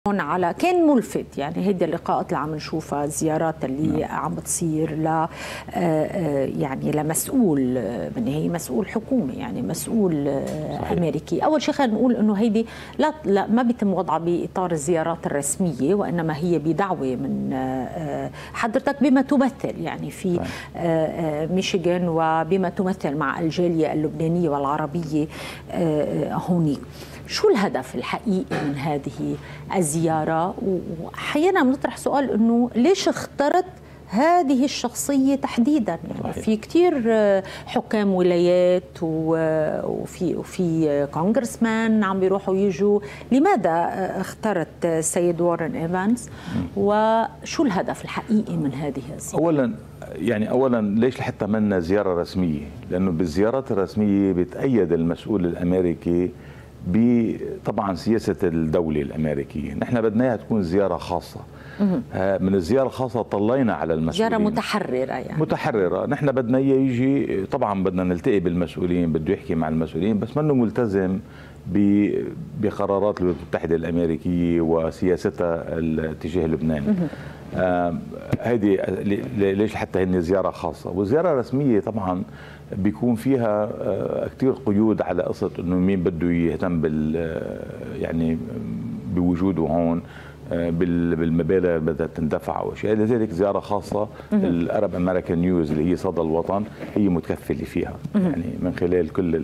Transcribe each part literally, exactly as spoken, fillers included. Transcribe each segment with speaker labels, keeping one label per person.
Speaker 1: على كان ملفت، يعني هيدي اللقاءات اللي عم نشوفها، الزيارات اللي نعم. عم بتصير ل يعني لمسؤول، من هي مسؤول حكومي، يعني مسؤول صحيح. امريكي. اول شيء خلينا نقول انه هيدي لا, لا ما بيتم وضعها باطار الزيارات الرسميه، وانما هي بدعوه من حضرتك بما تمثل يعني في صحيح. ميشيغان، وبما تمثل مع الجاليه اللبنانيه والعربيه هونيك. شو الهدف الحقيقي من هذه الزيارة؟ وأحيانا بنطرح سؤال أنه ليش اخترت هذه الشخصية تحديدا؟ يعني في كتير حكام ولايات وفي وفي كونغرسمان عم بيروحوا يجوا، لماذا اخترت السيد وارن إيفانز؟ وشو الهدف الحقيقي من هذه الزيارة؟
Speaker 2: أولا يعني أولا ليش لحتى منا زيارة رسمية؟ لأنه بالزيارات الرسمية بتأيد المسؤول الأمريكي بطبعا سياسة الدولة الأمريكية. نحن بدنا اياها تكون زيارة خاصة. من الزيارة الخاصة طلينا على المسؤولين،
Speaker 1: زيارة متحررة يعني
Speaker 2: متحررة. نحن بدنا اياه يجي، طبعا بدنا نلتقي بالمسؤولين، بده يحكي مع المسؤولين، بس منه ملتزم بقرارات الولايات المتحدة الأمريكية وسياستها تجاه لبنان. هذه ليش حتى هن زيارة خاصة. والزيارة رسمية طبعا بيكون فيها كثير قيود على قصة انه مين بده يهتم بال يعني بوجوده هون، بالمبالغ بدها تندفع واشياء. لذلك زياره خاصه الارب امريكان نيوز اللي هي صدى الوطن هي متكفله فيها، يعني من خلال كل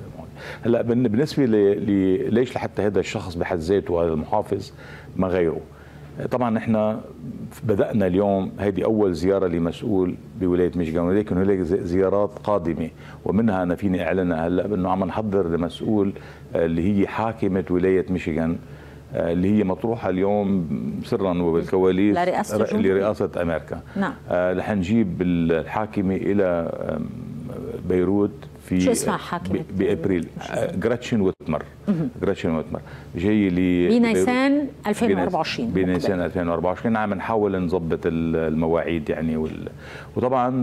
Speaker 2: هلا بالنسبه ليش لحتى هذا الشخص بحد ذاته هذا المحافظ ما غيره. طبعا احنا بدأنا اليوم، هذه أول زيارة لمسؤول بولاية ميشيغان، ولكن هناك زيارات قادمة، ومنها أنا فيني أعلنها هلا بأنه عم نحضر لمسؤول اللي هي حاكمة ولاية ميشيغان اللي هي مطروحة اليوم سرا وبالكواليس
Speaker 1: لرئاسة,
Speaker 2: لرئاسة أمريكا.
Speaker 1: نعم.
Speaker 2: رح نجيب الحاكمة إلى بيروت في
Speaker 1: شو اسمها حاكمة؟
Speaker 2: بأبريل. جراتشن ويتمر. جراتشن ويتمر جاي لي
Speaker 1: بنيسان ألفين وأربعة وعشرين.
Speaker 2: بنيسان ألفين وأربعة وعشرين عم نحاول نظبط المواعيد يعني وال... وطبعا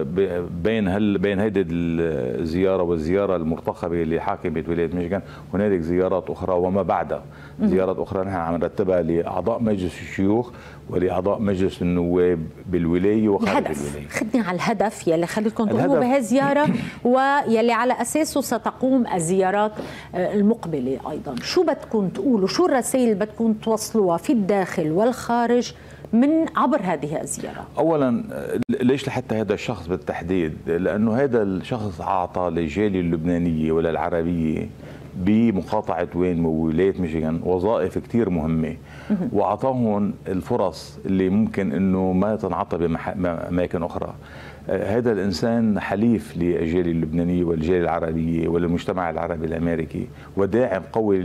Speaker 2: بين هل بين هيدي الزياره والزياره المرتقبه لحاكمه ولايه ميشيغان هنالك زيارات اخرى وما بعدها زيارات اخرى نحن عم نرتبها لاعضاء مجلس الشيوخ ولاعضاء مجلس النواب بالولايه وخارج الولايه.
Speaker 1: خدني على الهدف يلي خليكم تقوموا بهذه الزياره ويلي على اساسه ستقوم الزيارات المقبله ايضا. شو بدكم تقولوا؟ شو الرسائل اللي بدكم توصلوها في الداخل والخارج من عبر هذه الزياره؟ اولا
Speaker 2: ليش لحتى هذا الشخص بالتحديد؟ لانه هذا الشخص اعطى للجاليه اللبنانيه ولا العربيه بمقاطعة وين وولاية ميشيغان وظائف كتير مهمة، وأعطاهم الفرص اللي ممكن أنه ما تنعطى بأماكن أخرى. هذا الإنسان حليف للجالية اللبنانية والجالية العربية وللمجتمع العربي الأمريكي، وداعم قوي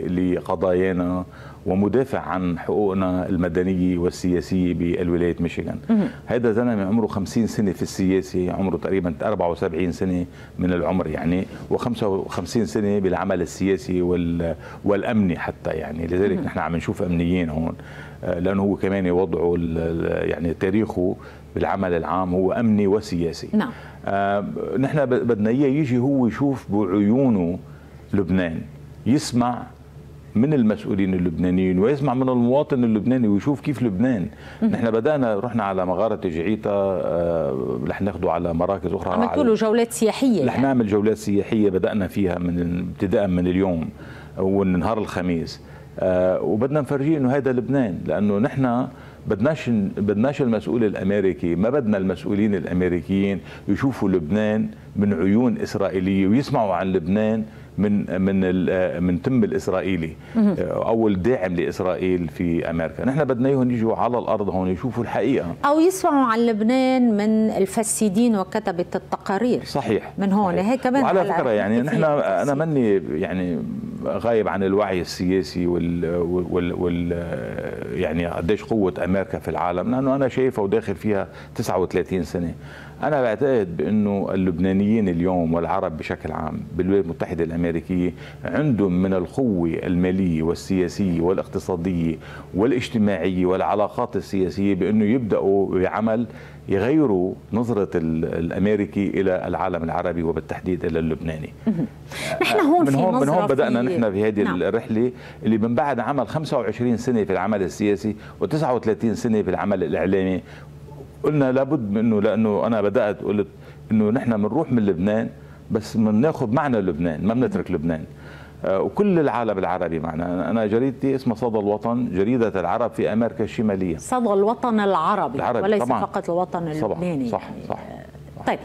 Speaker 2: لقضايانا ومدافع عن حقوقنا المدنية والسياسية بالولايات ميشيغان. هذا زلمة عمره خمسين سنة في السياسة، عمره تقريبا أربعة وسبعين سنة من العمر يعني، وخمسة وخمسين سنة بالعمل السياسي والأمني حتى يعني. لذلك نحن عم نشوف أمنيين هون، لأنه هو كمان وضعه يعني تاريخه بالعمل العام هو أمني وسياسي.
Speaker 1: نعم.
Speaker 2: آه نحن بدنا إياه يجي هو يشوف بعيونه لبنان، يسمع من المسؤولين اللبنانيين ويسمع من المواطن اللبناني ويشوف كيف لبنان. نحن بدأنا رحنا على مغارة تجعيتا، آه رح ناخده على مراكز أخرى،
Speaker 1: عملتوا له جولات سياحية؟
Speaker 2: رح نعمل جولات سياحية بدأنا فيها من ابتداء من اليوم والنهار الخميس، آه وبدنا نفرجيه إنه هذا لبنان. لأنه نحن بدناش بدناش المسؤول الامريكي، ما بدنا المسؤولين الامريكيين يشوفوا لبنان من عيون اسرائيليه ويسمعوا عن لبنان من من من تم الاسرائيلي او الداعم لاسرائيل في امريكا. نحن بدنا اياهم يجوا على الارض هون يشوفوا الحقيقه،
Speaker 1: او يسمعوا عن لبنان من الفسيدين وكتبه التقارير.
Speaker 2: صحيح
Speaker 1: من هون هيك كمان.
Speaker 2: وعلى فكره يعني نحن انا ماني يعني غايب عن الوعي السياسي وال وال, وال يعني قديش قوه امريكا في العالم، لانه انا شايفها وداخل فيها تسعة وثلاثين سنه. انا بعتقد بانه اللبنانيين اليوم والعرب بشكل عام بالولايات المتحده الامريكيه عندهم من القوه الماليه والسياسيه والاقتصاديه والاجتماعيه والعلاقات السياسيه بانه يبداوا بعمل يغيروا نظرة الأمريكي إلى العالم العربي وبالتحديد إلى اللبناني.
Speaker 1: نحن هون
Speaker 2: من
Speaker 1: في
Speaker 2: هون من هون بدأنا
Speaker 1: في
Speaker 2: نحن في هذه
Speaker 1: نعم.
Speaker 2: الرحلة اللي من بعد عمل خمسة وعشرين سنة في العمل السياسي وتسعة وثلاثين سنة في العمل الإعلامي، قلنا لابد منه، لأنه أنا بدأت قلت إنه نحن بنروح من لبنان بس بناخذ معنا لبنان، ما بنترك لبنان. وكل العالم العربي معنا. أنا جريدتي اسمها صدى الوطن، جريدة العرب في أمريكا الشمالية.
Speaker 1: صدى الوطن العربي, العربي وليس طبعاً. فقط الوطن اللبناني.
Speaker 2: صح صح, صح.
Speaker 1: طيب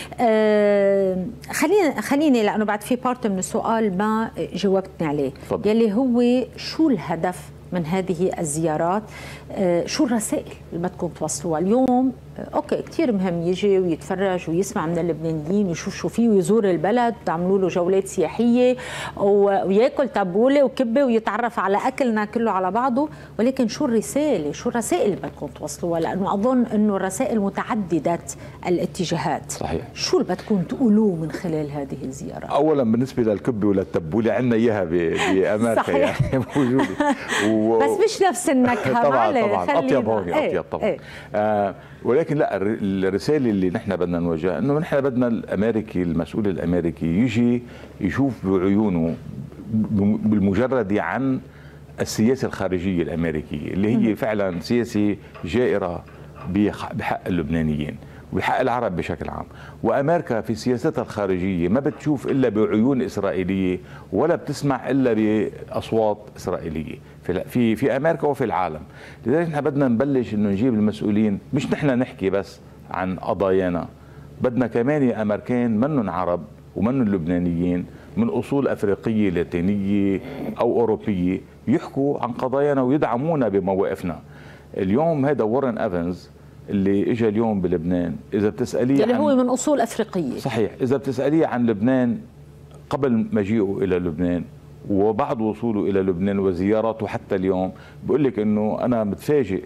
Speaker 1: آه خليني خليني لأنه بعد في بارت من السؤال ما جاوبتني عليه، فضل. يلي هو شو الهدف من هذه الزيارات؟ آه شو الرسائل اللي بدكم توصلوها اليوم؟ آه اوكي كثير مهم يجي ويتفرج ويسمع من اللبنانيين ويشوف شو فيه ويزور البلد، تعملوا له جولات سياحيه وياكل تبوله وكبه ويتعرف على اكلنا كله على بعضه، ولكن شو الرساله؟ شو الرسائل اللي بدكم توصلوها؟ لانه اظن انه الرسائل متعدده الاتجاهات.
Speaker 2: صحيح.
Speaker 1: شو اللي بدكم تقولوه من خلال هذه الزيارات؟
Speaker 2: اولا بالنسبه للكبه وللتبوله عندنا اياها بامريكا. صحيح. يعني موجوده و...
Speaker 1: بس مش نفس النكهه.
Speaker 2: طبعا طبعا اطيب هون اطيب طبعا. ايه. آه ولكن لا، الرساله اللي نحن بدنا نوجهها انه نحن بدنا الامريكي المسؤول الامريكي يجي يشوف بعيونه بالمجرد عن السياسه الخارجيه الامريكيه اللي هي فعلا سياسه جائره بحق اللبنانيين وبحق العرب بشكل عام. وامريكا في سياستها الخارجيه ما بتشوف الا بعيون اسرائيليه ولا بتسمع الا باصوات اسرائيليه في في في امريكا وفي العالم. لذلك نحن بدنا نبلش انه نجيب المسؤولين، مش نحن نحكي بس عن قضايانا، بدنا كمان يا امريكان منن عرب ومنن لبنانيين من اصول افريقيه لاتينيه او اوروبيه يحكوا عن قضايانا ويدعمونا بمواقفنا. اليوم هذا وارن ايفنز اللي اجى اليوم بلبنان، اذا بتساليه
Speaker 1: اللي هو من اصول افريقيه.
Speaker 2: صحيح. اذا بتساليه عن لبنان قبل مجيئه الى لبنان وبعد وصوله الى لبنان وزياراته حتى اليوم، بقول لك انه انا متفاجئ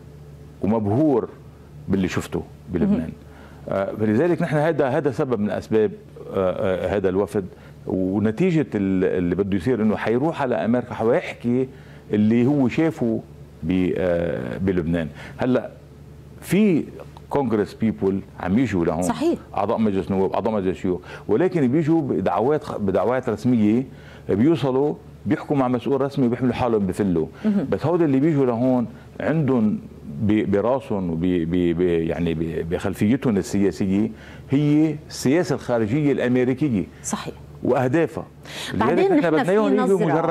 Speaker 2: ومبهور باللي شفته بلبنان. آه فلذلك نحن هذا هذا سبب من اسباب آه آه هذا الوفد، ونتيجه اللي بده يصير انه حيروح على امريكا حيحكي اللي هو شافه آه بلبنان. هلا في كونغرس بيبول عم يجوا لهون،
Speaker 1: صحيح،
Speaker 2: اعضاء مجلس نواب، اعضاء مجلس شيوخ، ولكن بيجوا بدعوات بدعوات رسميه، بيوصلوا بيحكوا مع مسؤول رسمي بيحملوا حالهم بفلوا. بس هود اللي بيجوا لهون عندهم براسهم وب يعني بخلفيتهم السياسيه هي السياسه الخارجيه الامريكيه.
Speaker 1: صحيح.
Speaker 2: واهدافها.
Speaker 1: بعدين نحن بدنا اياهم يجوا مجرد